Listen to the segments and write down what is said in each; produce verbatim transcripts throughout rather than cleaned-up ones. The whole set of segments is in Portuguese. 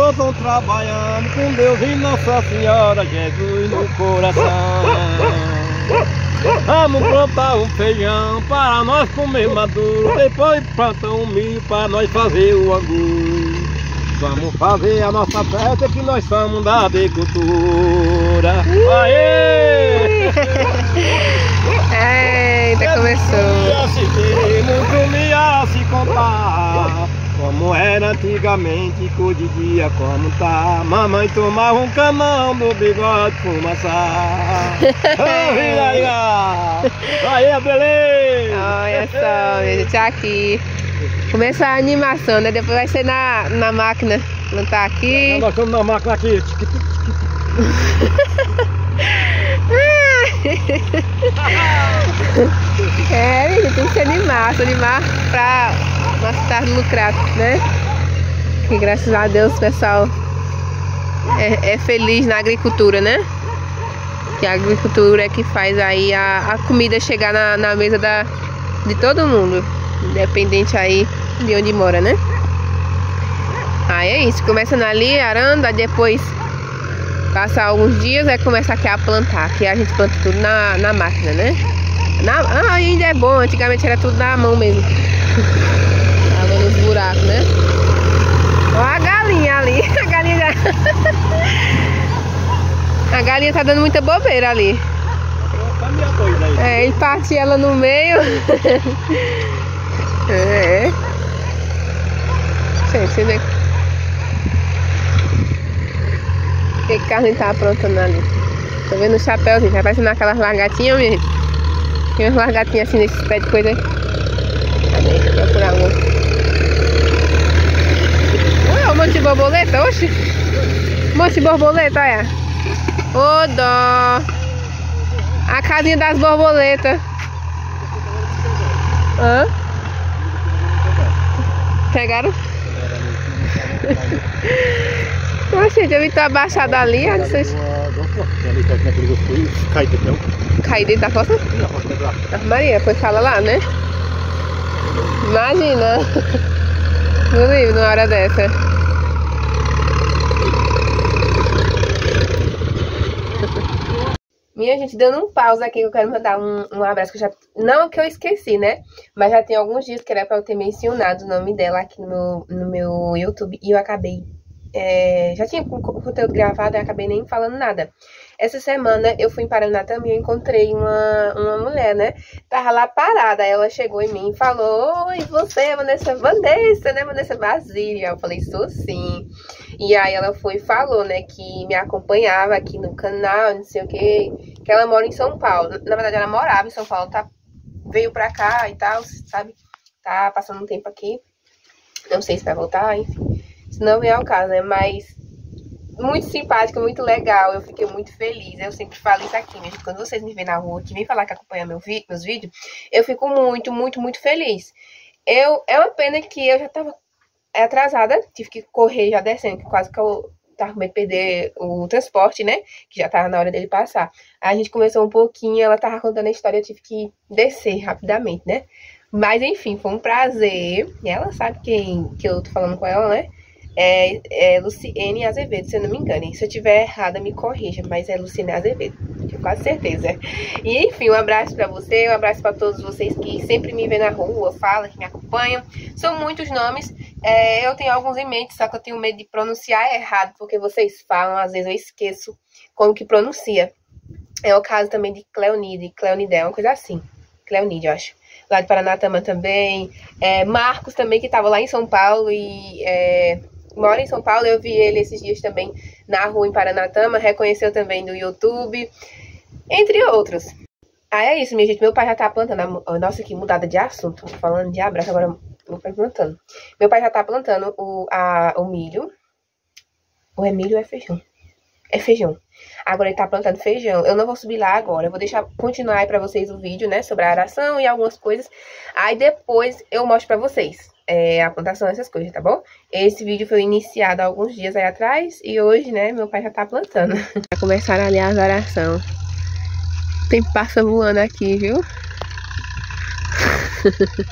todos vão trabalhando com Deus e Nossa Senhora Jesus no coração. Vamos plantar um feijão para nós comer maduro, depois planta um milho para nós fazer o angu. Vamos fazer a nossa festa que nós somos da agricultura. Aê! Eita, começou. Assistir, muito me a se contar como era antigamente, cor de dia como tá. Mamãe tomava um canão no bigode fumaçar. Aí, beleza! Olha só, minha gente, aqui. Começa a animação, né? Depois vai ser na, na máquina. Plantar aqui. Nós estamos na máquina aqui. É, gente, tem que se animar, se animar pra nós estar lucrado, né? Que graças a Deus o pessoal é, é feliz na agricultura, né? Que a agricultura é que faz aí a, a comida chegar na, na mesa da, de todo mundo, independente aí de onde mora, né? Aí é isso, começando ali, arando, aí depois passar alguns dias, aí começa aqui a plantar. Aqui a gente planta tudo na, na máquina, né? Na, ah, ainda é bom, antigamente era tudo na mão mesmo. Tava nos buracos, né? Olha a galinha ali, a galinha já... A galinha tá dando muita bobeira ali. É, ele parte ela no meio. É. Gente, você vê o que que a gente tá aprontando ali. Tô vendo o chapéu, gente. Tá parecendo aquelas largatinhas, minha gente. Tem umas largatinhas assim nesse pé de coisa aí. Cadê? Deixa eu procurar um. Ué, um monte de borboleta, oxi. Um monte de borboleta, olha. Ô, dó. A casinha das borboletas. Hã? Pegaram? Oxe, eu vi tu abaixado ali. Vocês... Cair dentro da fossa? Ah, Maria, foi fala lá, né? Imagina. No livro, numa hora dessa. Minha gente, dando um pause aqui, eu quero mandar um, um abraço que eu já... Não que eu esqueci, né? Mas já tem alguns dias que era pra eu ter mencionado o nome dela aqui no meu, no meu YouTube. E eu acabei... É, já tinha o conteúdo gravado e acabei nem falando nada. Essa semana eu fui em Paranatama e eu encontrei uma, uma mulher, né? Tava lá parada, aí ela chegou em mim e falou: oi, você é Vanessa Vanessa, né? Vanessa Basília. Eu falei: sou sim. E aí ela foi e falou, né, que me acompanhava aqui no canal, não sei o que, que ela mora em São Paulo. Na verdade ela morava em São Paulo, tá, veio pra cá e tal, sabe? Tá passando um tempo aqui. Não sei se vai voltar, enfim. Isso não vem ao caso, né? Mas muito simpática, muito legal. Eu fiquei muito feliz. Eu sempre falo isso aqui, gente. Quando vocês me veem na rua, que vem falar que acompanha meu vi meus vídeos, eu fico muito, muito, muito feliz. Eu, é uma pena que eu já tava atrasada. Tive que correr já descendo, que quase que eu tava com medo de perder o transporte, né? Que já tava na hora dele passar. Aí a gente começou um pouquinho, ela tava contando a história, eu tive que descer rapidamente, né? Mas enfim, foi um prazer. E ela sabe quem que eu tô falando com ela, né? É, é Luciene Azevedo, se eu não me engano. E se eu tiver errada, me corrija, mas é Luciene Azevedo, tenho quase certeza. E enfim, um abraço pra você, um abraço pra todos vocês que sempre me vêem na rua, falam, que me acompanham. São muitos nomes, é, eu tenho alguns em mente, só que eu tenho medo de pronunciar errado, porque vocês falam, às vezes eu esqueço como que pronuncia. É o caso também de Cleonide, Cleonide é uma coisa assim, Cleonide, eu acho. Lá de Paranatama também, é, Marcos também, que tava lá em São Paulo e... É, mora em São Paulo, eu vi ele esses dias também na rua em Paranatama, reconheceu também no YouTube, entre outros. Ah, é isso, minha gente, meu pai já tá plantando, a... nossa, que mudada de assunto, falando de abraço, agora meu pai plantando. Meu pai já tá plantando o, a, o milho, ou é milho ou é feijão? É feijão. Agora ele tá plantando feijão. Eu não vou subir lá agora. Eu vou deixar continuar aí pra vocês o vídeo, né? Sobre a aração e algumas coisas. Aí depois eu mostro pra vocês é, a plantação, essas coisas, tá bom? Esse vídeo foi iniciado há alguns dias aí atrás. E hoje, né, meu pai já tá plantando. Já começaram ali as aração. Tem pássaro voando aqui, viu?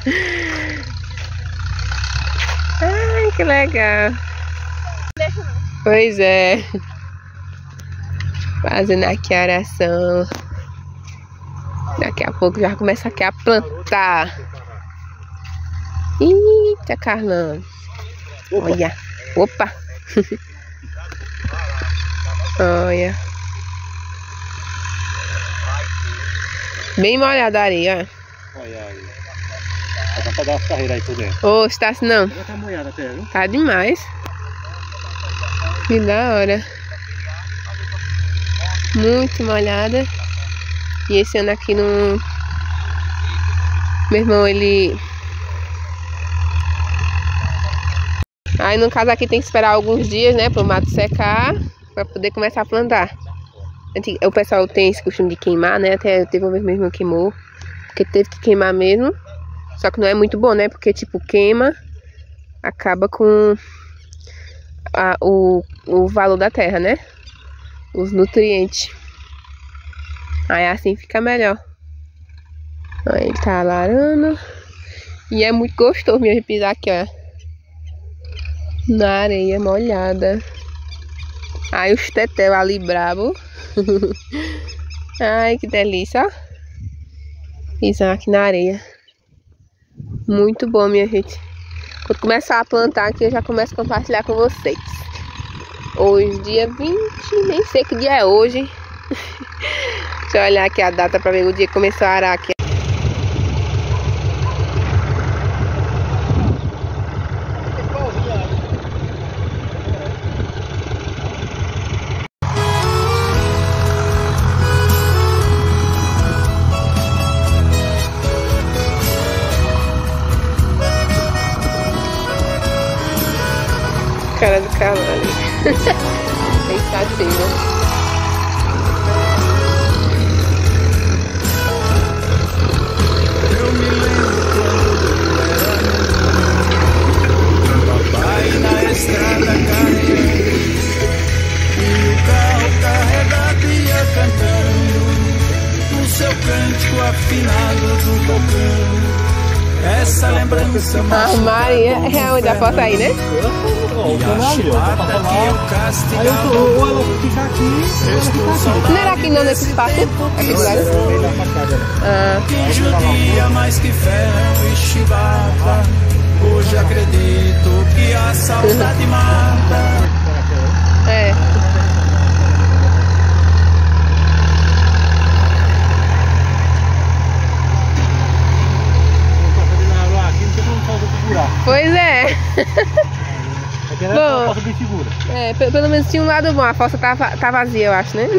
Ai, que legal. Deixa não. Pois é. Fazendo aqui a aração. Daqui a pouco já começa aqui a plantar. Eita, Carlão. Opa. Olha. Opa. Olha. Bem molhada a areia. Olha aí. Dá pra dar umas carreiras aí por dentro. Ô, está assim não. Já tá molhada até, viu? Tá demais. Que da hora. Muito molhada. E esse ano aqui no... Meu irmão, ele... Aí no caso aqui tem que esperar alguns dias, né? Pro mato secar. Pra poder começar a plantar. O pessoal tem esse costume de queimar, né? Até teve uma vez mesmo que queimou. Porque teve que queimar mesmo. Só que não é muito bom, né? Porque tipo, queima. Acaba com... A, o, o valor da terra, né? Os nutrientes. Aí assim fica melhor. Aí ele tá alarando. E é muito gostoso mesmo de pisar aqui, ó. Na areia molhada. Aí os tetel ali brabo. Ai, que delícia, ó. Pisar aqui na areia. Muito bom, minha gente. Quando começar a plantar aqui, eu já começo a compartilhar com vocês. Hoje, dia vinte, nem sei que dia é hoje. Deixa eu olhar aqui a data pra ver o dia que começou a arar aqui. Cara do cavalo ali. Deitadinho. Eu me lembro quando papai na estrada carregando e o carro carregado ia cantando o seu cântico afinado do bocão. Essa lembrança A Maria é onde a foto aí, né? e a chibata que eu castigava. Não era aqui não, nesse espaço? Aqui do lado? Ah. Que judia mais que ferro e chibata. Hoje acredito que a saudade mata. É. Pois é. Bom, é, pelo menos tinha um lado bom, a fossa tá, tá vazia, eu acho, né?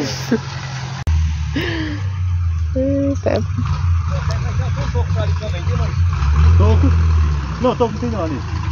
Eita. Toco? Não, toco não tem não ali.